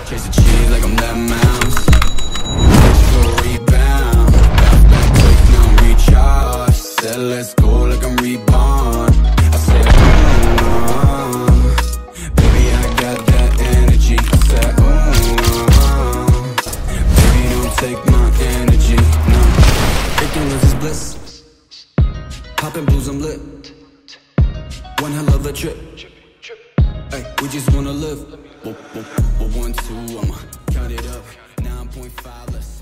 Chase the cheese like I'm that mouse. Reach for a rebound. Bounce back quick, now I'm recharged. Said let's go like I'm reborn. I said, baby, I got that energy. I said, baby, don't take my energy, no. Ignorance is bliss. Poppin' blues, I'm lit. One hell of a trip. Ay, we just wanna live. 1, 2, I'ma count it up. 9.5, let's